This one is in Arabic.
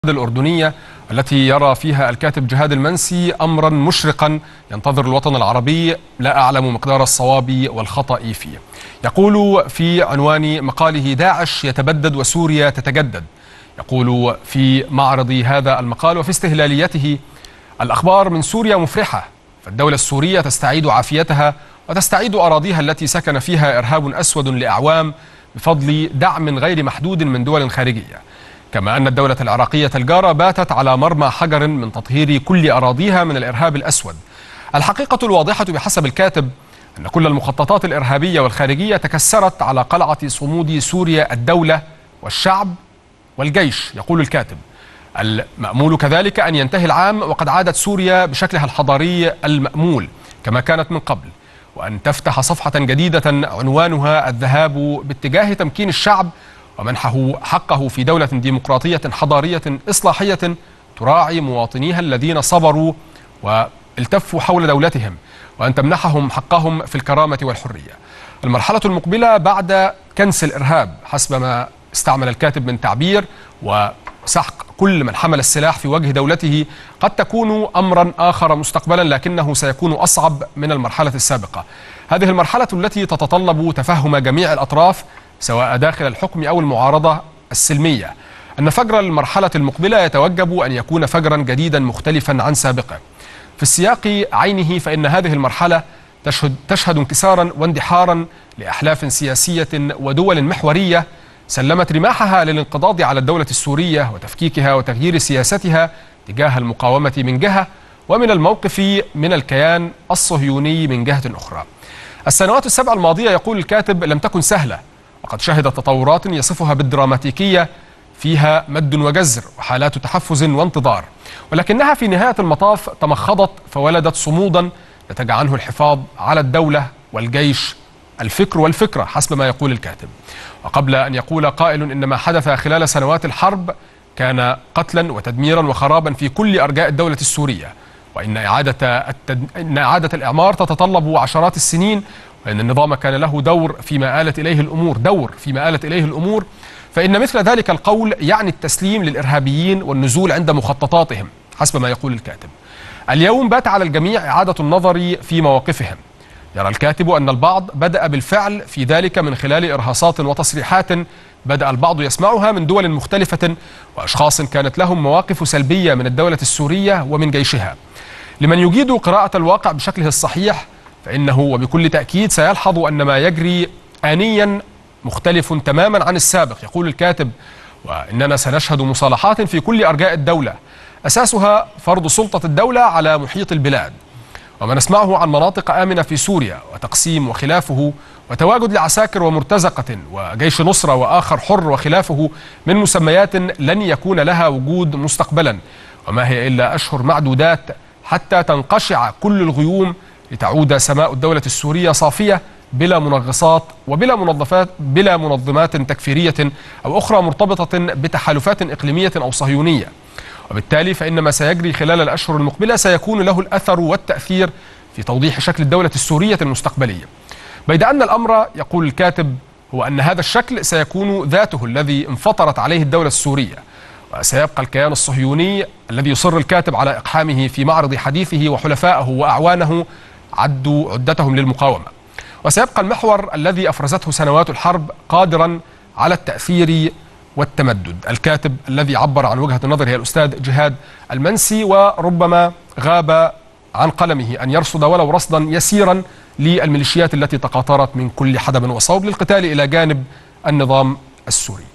الأردنية التي يرى فيها الكاتب جهاد المنسي أمرا مشرقا ينتظر الوطن العربي، لا أعلم مقدار الصواب والخطأ فيه. يقول في عنوان مقاله: داعش يتبدد وسوريا تتجدد. يقول في معرض هذا المقال وفي استهلاليته: الأخبار من سوريا مفرحة، فالدولة السورية تستعيد عافيتها وتستعيد أراضيها التي سكن فيها إرهاب أسود لأعوام بفضل دعم غير محدود من دول خارجية. كما أن الدولة العراقية الجارة باتت على مرمى حجر من تطهير كل أراضيها من الإرهاب الأسود. الحقيقة الواضحة بحسب الكاتب أن كل المخططات الإرهابية والخارجية تكسرت على قلعة صمود سوريا الدولة والشعب والجيش. يقول الكاتب: المأمول كذلك أن ينتهي العام وقد عادت سوريا بشكلها الحضاري المأمول كما كانت من قبل، وأن تفتح صفحة جديدة عنوانها الذهاب باتجاه تمكين الشعب ومنحه حقه في دولة ديمقراطية حضارية إصلاحية تراعي مواطنيها الذين صبروا والتفوا حول دولتهم، وأن تمنحهم حقهم في الكرامة والحرية. المرحلة المقبلة بعد كنس الإرهاب حسب ما استعمل الكاتب من تعبير وسحق كل من حمل السلاح في وجه دولته قد تكون أمرا آخر مستقبلا، لكنه سيكون أصعب من المرحلة السابقة. هذه المرحلة التي تتطلب تفهم جميع الأطراف سواء داخل الحكم أو المعارضة السلمية. أن فجر المرحلة المقبلة يتوجب أن يكون فجرا جديدا مختلفا عن سابقه. في السياق عينه فإن هذه المرحلة تشهد انكسارا واندحارا لأحلاف سياسية ودول محورية سلمت رماحها للانقضاض على الدولة السورية وتفكيكها وتغيير سياستها تجاه المقاومة من جهة، ومن الموقف من الكيان الصهيوني من جهة أخرى. السنوات السبع الماضية، يقول الكاتب، لم تكن سهلة، وقد شهدت تطورات يصفها بالدراماتيكية فيها مد وجزر وحالات تحفز وانتظار، ولكنها في نهاية المطاف تمخضت فولدت صمودا نتج عنه الحفاظ على الدولة والجيش، الفكر والفكرة حسب ما يقول الكاتب. وقبل أن يقول قائل إن ما حدث خلال سنوات الحرب كان قتلا وتدميرا وخرابا في كل أرجاء الدولة السورية، وإن إعادة الإعمار تتطلب عشرات السنين، وإن النظام كان له دور فيما آلت إليه الأمور، فإن مثل ذلك القول يعني التسليم للإرهابيين والنزول عند مخططاتهم حسب ما يقول الكاتب. اليوم بات على الجميع إعادة النظر في مواقفهم. يرى الكاتب أن البعض بدأ بالفعل في ذلك من خلال إرهاصات وتصريحات بدأ البعض يسمعها من دول مختلفة وأشخاص كانت لهم مواقف سلبية من الدولة السورية ومن جيشها. لمن يجيد قراءة الواقع بشكله الصحيح فإنه وبكل تأكيد سيلحظ أن ما يجري آنيا مختلف تماما عن السابق. يقول الكاتب: وإننا سنشهد مصالحات في كل أرجاء الدولة أساسها فرض سلطة الدولة على محيط البلاد، وما نسمعه عن مناطق آمنة في سوريا وتقسيم وخلافه وتواجد لعساكر ومرتزقة وجيش نصرة وآخر حر وخلافه من مسميات لن يكون لها وجود مستقبلا، وما هي إلا أشهر معدودات حتى تنقشع كل الغيوم لتعود سماء الدولة السورية صافية بلا منغصات بلا منظمات تكفيرية أو أخرى مرتبطة بتحالفات إقليمية أو صهيونية. وبالتالي فإن ما سيجري خلال الأشهر المقبلة سيكون له الأثر والتأثير في توضيح شكل الدولة السورية المستقبلية، بيد أن الأمر، يقول الكاتب، هو أن هذا الشكل سيكون ذاته الذي انفطرت عليه الدولة السورية، وسيبقى الكيان الصهيوني الذي يصر الكاتب على إقحامه في معرض حديثه وحلفائه وأعوانه عدوا عدتهم للمقاومة، وسيبقى المحور الذي أفرزته سنوات الحرب قادرا على التأثير والتمدد. الكاتب الذي عبر عن وجهة نظره هي الأستاذ جهاد المنسي، وربما غاب عن قلمه أن يرصد ولو رصدا يسيرا للميليشيات التي تقاطرت من كل حدب وصوب للقتال إلى جانب النظام السوري.